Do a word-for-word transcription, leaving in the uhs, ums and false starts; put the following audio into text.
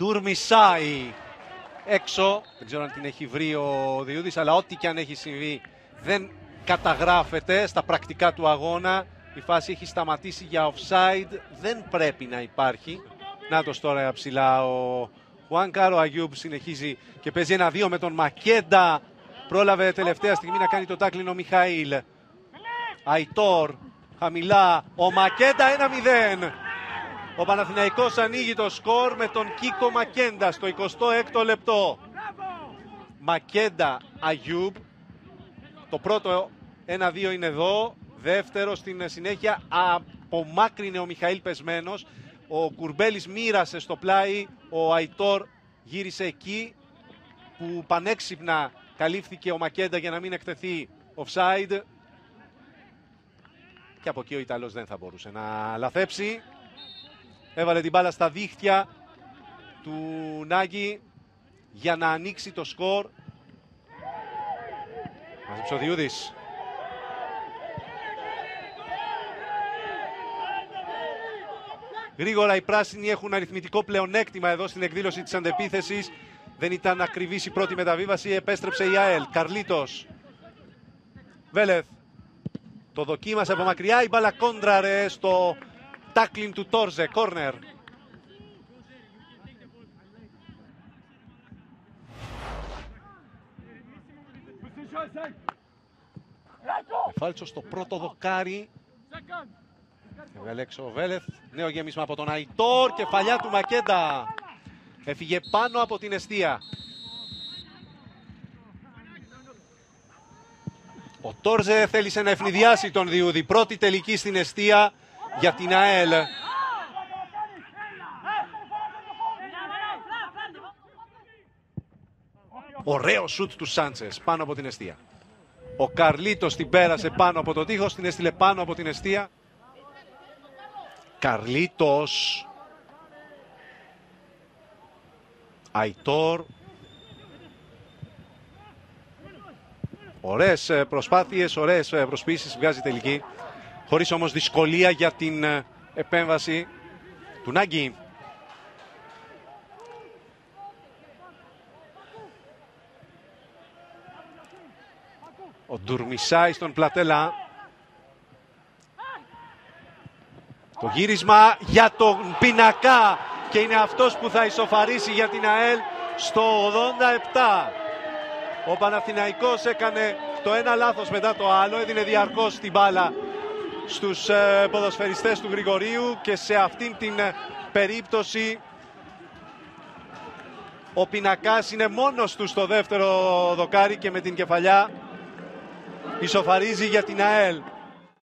Ντουρμισάη έξω. Δεν ξέρω αν την έχει βρει ο Διούδης, αλλά ό,τι και αν έχει συμβεί δεν καταγράφεται στα πρακτικά του αγώνα. Η φάση έχει σταματήσει για offside. Δεν πρέπει να υπάρχει. Νάτος τώρα ψηλά ο Χουάνκαρ. Ο Αγιούμπ συνεχίζει και παίζει ένα δύο με τον Μακέντα. Πρόλαβε τελευταία στιγμή να κάνει το τάκλιν ο Μιχαήλ. Αϊτόρ χαμηλά. Ο Μακέντα ένα μηδέν. Ο Παναθηναϊκός ανοίγει το σκορ με τον Κίκο Μακέντα στο εικοστό έκτο λεπτό. Μακέντα Αγιούμπ. Το πρώτο ένα δύο είναι εδώ. Δεύτερο στην συνέχεια απομάκρυνε ο Μιχαήλ πεσμένος. Ο Κουρμπέλης μοίρασε στο πλάι. Ο Αϊτόρ γύρισε εκεί που πανέξυπνα καλύφθηκε ο Μακέντα για να μην εκτεθεί offside. Και από εκεί ο Ιταλός δεν θα μπορούσε να λαθέψει. Έβαλε την μπάλα στα δίχτυα του Νάγκη για να ανοίξει το σκορ. Μαζέψε ο Διούδης. Γρήγορα οι πράσινοι έχουν αριθμητικό πλεονέκτημα εδώ στην εκδήλωση της αντεπίθεσης. Δεν ήταν ακριβής η πρώτη μεταβίβαση, επέστρεψε η ΑΕΛ. Καρλίτος. Βέλεθ. Το δοκίμασε από μακριά, η μπάλα κόντραρε στο τάκλιν του Τόρζε, κόρνερ. Εφάλτσο στο πρώτο δοκάρι. Έβγαλε έξω ο Βέλεθ. Νέο γέμισμα από τον Αϊτόρ. Κεφαλιά του Μακέντα. Έφυγε πάνω από την εστία. Ο Τόρζε θέλησε να ευνηδιάσει τον Διούδη. Πρώτη τελική στην εστία για την ΑΕΛ. Ωραίο σουτ του Σάντσες πάνω από την εστία. Ο Καρλίτος την πέρασε πάνω από το τείχος, την έστειλε πάνω από την εστία. Καρλίτος. Αϊτόρ. Ωραίες προσπάθειες, ωραίες προσποιήσεις βγάζει τελική. Χωρίς όμως δυσκολία για την επέμβαση του Νάγκη. Ο Ντουρμισάη στον Πλατέλα. Το γύρισμα για τον Πινακά και είναι αυτός που θα ισοφαρίσει για την ΑΕΛ στο ογδόντα επτά. Ο Παναθηναϊκός έκανε το ένα λάθος μετά το άλλο, έδινε διαρκώς την μπάλα στους ε, ποδοσφαιριστές του Γρηγορίου και σε αυτήν την ε, περίπτωση ο Πινακάς είναι μόνος του στο δεύτερο δοκάρι και με την κεφαλιά ισοφαρίζει για την ΑΕΛ.